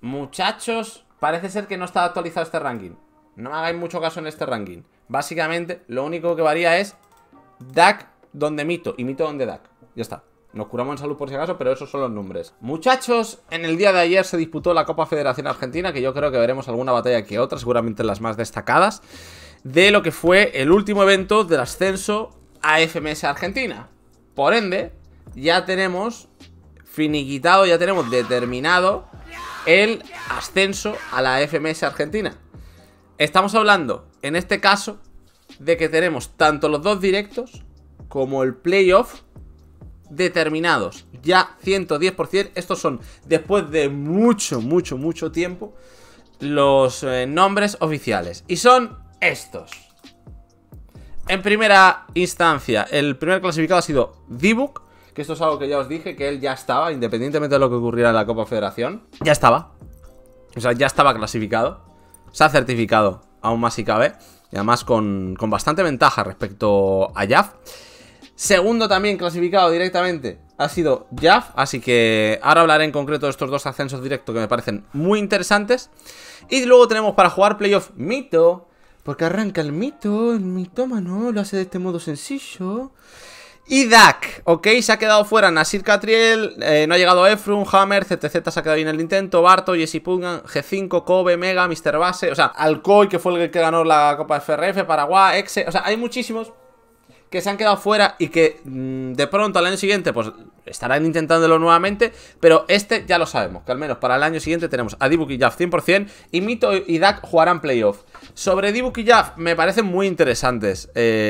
Muchachos, parece ser que no está actualizado este ranking. No me hagáis mucho caso en este ranking. Básicamente, lo único que varía es Dak donde Mito y Mito donde Dak. Ya está. Nos curamos en salud por si acaso, pero esos son los nombres. Muchachos, en el día de ayer se disputó la Copa Federación Argentina, que yo creo que veremos alguna batalla que otra, seguramente las más destacadas, de lo que fue el último evento del ascenso a FMS Argentina. Por ende, ya tenemos finiquitado, ya tenemos determinado el ascenso a la FMS Argentina. Estamos hablando, en este caso, de que tenemos tanto los dos directos como el playoff determinados, ya 110%. Estos son, después de mucho tiempo, los nombres oficiales. Y son estos. En primera instancia, el primer clasificado ha sido D-Book, que esto es algo que ya os dije, que él ya estaba, independientemente de lo que ocurriera en la Copa Federación. Ya estaba. O sea, ya estaba clasificado. Se ha certificado, aún más si cabe. Y además con bastante ventaja respecto a Jaf. Segundo también clasificado directamente ha sido Jaf, así que ahora hablaré en concreto de estos dos ascensos directos que me parecen muy interesantes. Y luego tenemos para jugar playoff Mito, porque arranca el mitómano, lo hace de este modo sencillo. Y Dak, ok, se ha quedado fuera Nasir Catriel, no ha llegado Efrun, Hammer, CTZ se ha quedado bien en el intento, Barto, Jesse Pungan, G5, Kobe, Mega, Mr. Base, o sea, Alcoy, que fue el que ganó la Copa FRF, Paraguay, Exe, o sea, hay muchísimos que se han quedado fuera y que de pronto al año siguiente pues estarán intentándolo nuevamente, pero este ya lo sabemos, que al menos para el año siguiente tenemos a D-Book y Jaf 100% y Mito y Dak jugarán playoff. Sobre D-Book y Jaf me parecen muy interesantes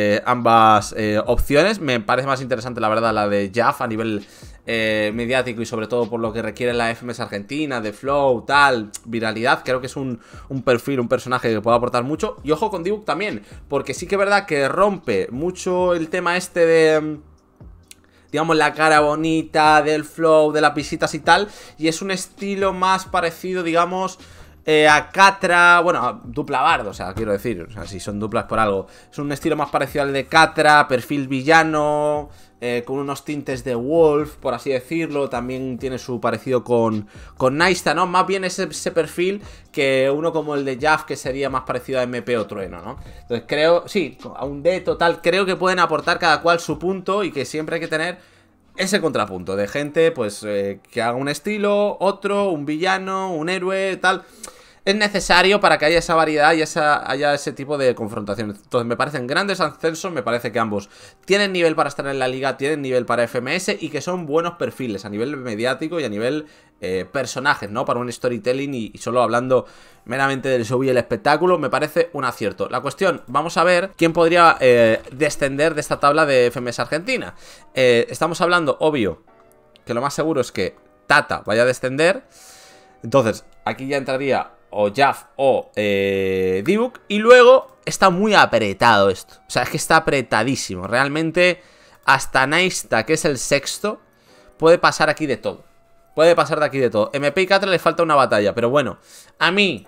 ambas opciones. Me parece más interesante la verdad la de Jaf a nivel mediático y sobre todo por lo que requiere la FMS Argentina, de flow, tal, viralidad. Creo que es un perfil, un personaje que puede aportar mucho. Y ojo con D-Book también, porque sí que es verdad que rompe mucho el tema este de, digamos, la cara bonita, del flow, de las visitas y tal. Y es un estilo más parecido, digamos, a Catra, bueno, a dupla Bard, o sea, quiero decir, o sea, si son duplas por algo. Es un estilo más parecido al de Catra, perfil villano, con unos tintes de Wolf, por así decirlo. También tiene su parecido con Naista, ¿no? Más bien ese perfil que uno como el de Jaf, que sería más parecido a MP o Trueno, ¿no? Entonces creo, sí, a un D total, creo que pueden aportar cada cual su punto y que siempre hay que tener ese contrapunto de gente, pues, que haga un estilo, otro, un villano, un héroe, tal. Es necesario para que haya esa variedad y haya ese tipo de confrontaciones. Entonces me parecen grandes ascensos, me parece que ambos tienen nivel para estar en la liga, tienen nivel para FMS y que son buenos perfiles a nivel mediático y a nivel personajes, ¿no? Para un storytelling y solo hablando meramente del show y el espectáculo, me parece un acierto. La cuestión, vamos a ver quién podría descender de esta tabla de FMS Argentina. Estamos hablando, obvio, que lo más seguro es que Tata vaya a descender. Entonces, aquí ya entraría o Jaf o D-Book. Y luego está muy apretado esto. O sea, es que está apretadísimo. Realmente, hasta Naista, que es el sexto, puede pasar aquí de todo. Puede pasar de aquí de todo. MP y Catra le falta una batalla. Pero bueno, a mí,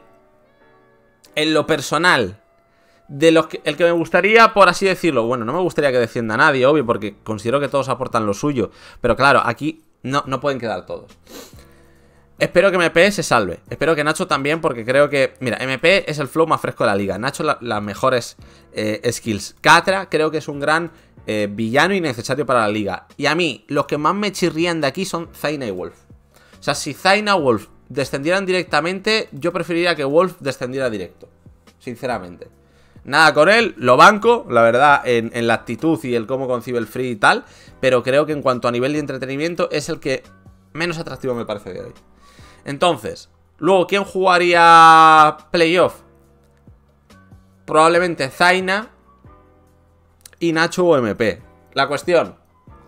en lo personal, de los que, el que me gustaría, por así decirlo, bueno, no me gustaría que descienda nadie, obvio, porque considero que todos aportan lo suyo. Pero claro, aquí no pueden quedar todos. Espero que MP se salve. Espero que Nacho también, porque creo que... Mira, MP es el flow más fresco de la liga. Nacho las mejores skills. Catra creo que es un gran villano y necesario para la liga. Y a mí, los que más me chirrían de aquí son Zaina y Wolf. O sea, si Zaina y Wolf descendieran directamente, yo preferiría que Wolf descendiera directo. Sinceramente. Nada con él, lo banco, la verdad, en la actitud y el cómo concibe el free y tal. Pero creo que en cuanto a nivel de entretenimiento es el que menos atractivo me parece de hoy. Entonces, luego, ¿quién jugaría playoff? Probablemente Zaina y Nacho o MP. La cuestión,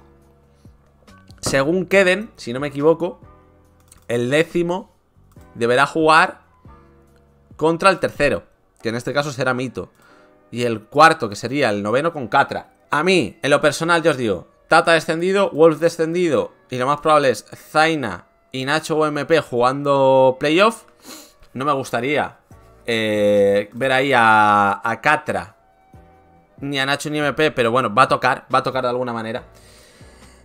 según queden, si no me equivoco, el décimo deberá jugar contra el tercero, que en este caso será Mito. Y el cuarto, que sería el noveno, con Catra. A mí, en lo personal, yo os digo, Tata descendido, Wolf descendido, y lo más probable es Zaina y Nacho o MP jugando playoff. No me gustaría ver ahí a Catra, ni a Nacho ni a MP, pero bueno, va a tocar de alguna manera.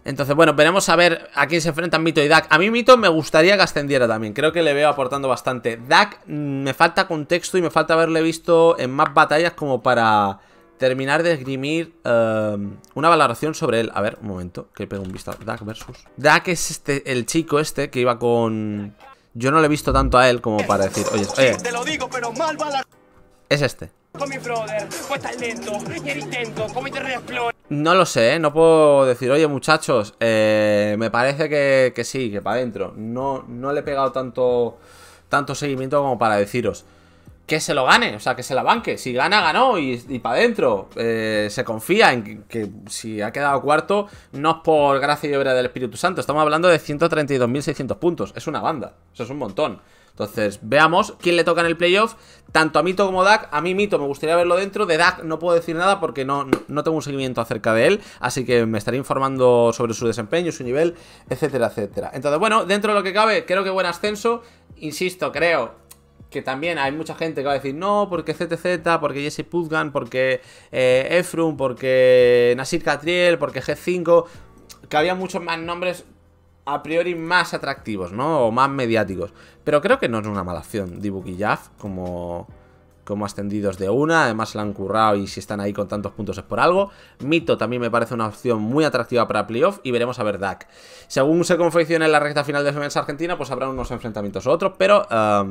Entonces, bueno, veremos a ver a quién se enfrentan Mito y Dak. A mí Mito me gustaría que ascendiera también. Creo que le veo aportando bastante. Dak me falta contexto y me falta haberle visto en más batallas como para terminar de esgrimir una valoración sobre él. A ver, un momento, que pego un vistazo. Dak versus... Dak es el chico que iba con... Yo no le he visto tanto a él como para decir, oye, te lo digo, pero mal va la... Es este. Con mi brother, pues estás lento, y el intento, como Internet Explorer. No lo sé, no puedo decir, oye muchachos, me parece que sí, que para adentro. No le he pegado tanto seguimiento como para deciros que se lo gane, o sea, que se la banque. Si gana, ganó y para adentro. Se confía en que si ha quedado cuarto, no es por gracia y obra del Espíritu Santo. Estamos hablando de 132.600 puntos. Es una banda, eso es un montón. Entonces, veamos quién le toca en el playoff. Tanto a Mito como a Dak. A mí Mito me gustaría verlo dentro. De Dak no puedo decir nada porque no tengo un seguimiento acerca de él. Así que me estaré informando sobre su desempeño, su nivel, etcétera, etcétera. Entonces, bueno, dentro de lo que cabe, creo que buen ascenso. Insisto, creo que también hay mucha gente que va a decir no, porque ZZ, porque Jesse Puzgan, porque Efrum, porque Nasir Catriel, porque G5. Que había muchos más nombres a priori más atractivos, ¿no? O más mediáticos. Pero creo que no es una mala opción Dibuk y Jaf como ascendidos de una. Además se la han currado y si están ahí con tantos puntos es por algo. Mito también me parece una opción muy atractiva para playoff. Y veremos a ver Dak. Según se confeccione en la recta final de FMS Argentina, pues habrá unos enfrentamientos u otros. Pero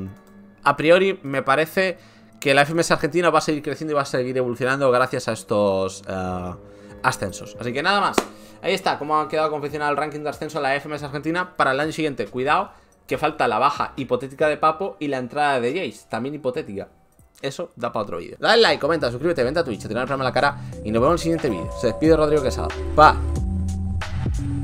a priori me parece que la FMS Argentina va a seguir creciendo y va a seguir evolucionando gracias a estos ascensos. Así que nada más. Ahí está, cómo ha quedado confeccionado el ranking de ascenso a la FMS Argentina para el año siguiente. Cuidado, que falta la baja hipotética de Papo y la entrada de Jace, también hipotética. Eso da para otro vídeo. Dale like, comenta, suscríbete, vente a Twitch, te tiran el programa en la cara y nos vemos en el siguiente vídeo. Se despide Rodrigo Quesada. Pa.